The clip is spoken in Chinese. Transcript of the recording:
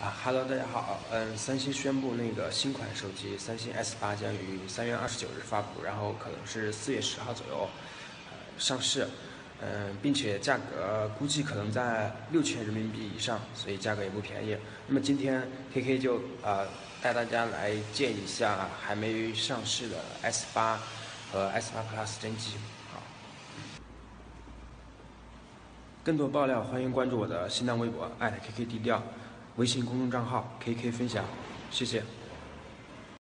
Hello，大家好。三星宣布那个新款手机三星 S8将于3月29日发布，然后可能是4月10号左右上市。并且价格估计可能在6000人民币以上，所以价格也不便宜。那么今天 KK 就带大家来见一下还没上市的 S8和 S8 Plus 真机。好，更多爆料欢迎关注我的新浪微博@KK低调，微信公众账号 KK 分享，谢谢。